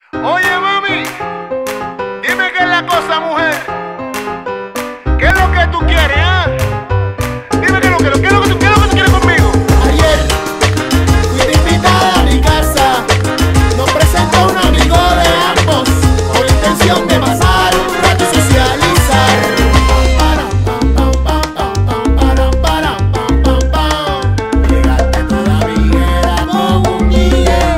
Oye, mami, dime qué es la cosa, mujer. ¿Qué es lo que tú quieres, ah? Dime qué es lo que tú quieres conmigo. Ayer fui invitada a mi casa. Nos presentó un amigo de ambos con la intención de pasar un rato y socializar. Llegaste toda viguera con un guille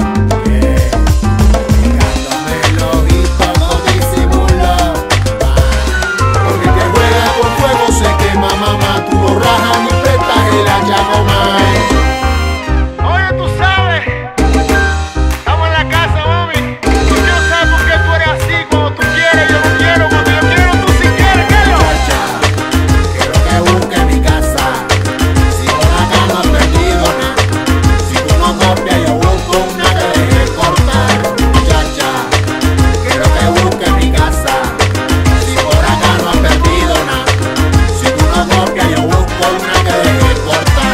pegándome el ojito con disimulo. Porque el que juega con fuego se quema, mamá. Tu borraja ni prestas el hacha más. Oye, tú sabes, estamos en la casa, mami. Yo quiero saber por qué tú eres así. Cuando tú quieres, yo no quiero. Cuando yo quiero, tú sí quieres. ¿Qué es lo? Quiero que busque mi casa. Si por acá no has perdido nada. Si tú no copias, yo busco una que deje cortar. Muchacha, quiero que busque mi casa. Si por acá no has perdido nada. Si tú no copias, yo busco una que deje cortar.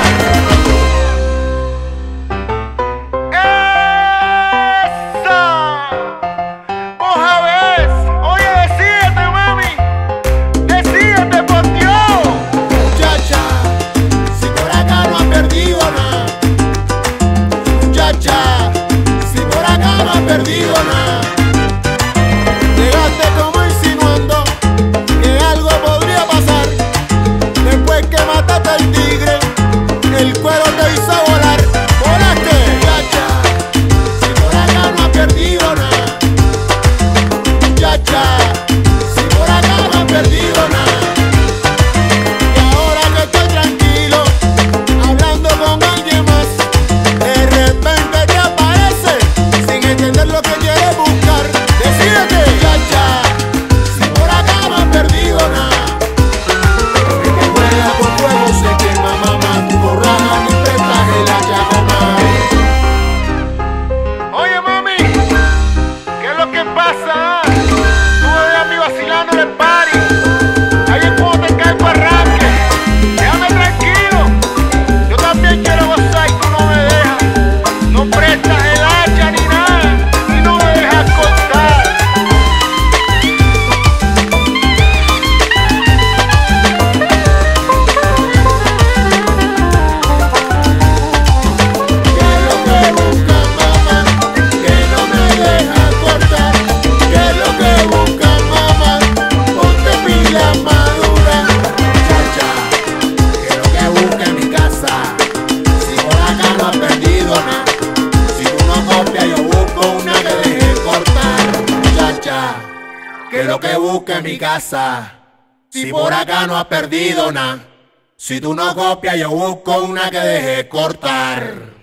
¡Esa! Oja vez. Oye, decídete, mami. Decídete, por Dios. Muchacha, si por acá no has perdido nada. Muchacha, si por acá no has perdido nada. Llegaste como insinuando que algo podría pasar. Después que mataste al tigre, el cuero te hizo volar. Volaste. Muchacha, si por acá no has perdido nada. Muchacha, si por acá no has perdido nada. Y ahora que estoy tranquilo, hablando con alguien más, de repente te aparece, sin entender lo que quieres buscar. Decídete, muchacha, si por acá no has perdido nada. Porque el que juega con fuego se quema, mamá. Tu borraja ni prestas el hacha más. Oye, mami, ¿qué es lo que pasa? Tú me ves a mí vacilando en el party. Ahí es cuando te cae el arranque. Déjame tranquilo. Yo también quiero gozar y tú no me dejas. No prestas el hacha ni nada. Y no me dejas cortar. ¿Qué es lo que busca, mamá? Que no me deja cortar. ¿Qué es lo que busca, mamá? Ponte pila madura. Muchacha, quiero que busque mi casa. Si por acá no has perdido nada. Si tú no copias, yo busco una que deje cortar. Muchacha, quiero que busque mi casa. Si por acá no has perdido nada. Si tú no copias, yo busco una que deje cortar.